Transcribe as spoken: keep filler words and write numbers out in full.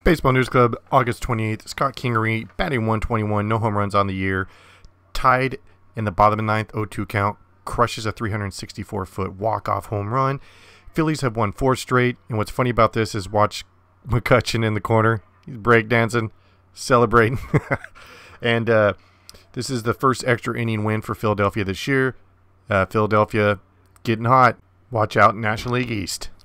Baseball News Club, August twenty-eighth. Scott Kingery, batting one twenty-one, no home runs on the year. Tied in the bottom of the ninth, oh two count. Crushes a three hundred sixty-four foot walk-off home run. Phillies have won four straight. And what's funny about this is watch McCutcheon in the corner. He's breakdancing, celebrating. and uh, this is the first extra inning win for Philadelphia this year. Uh, Philadelphia getting hot. Watch out, National League East.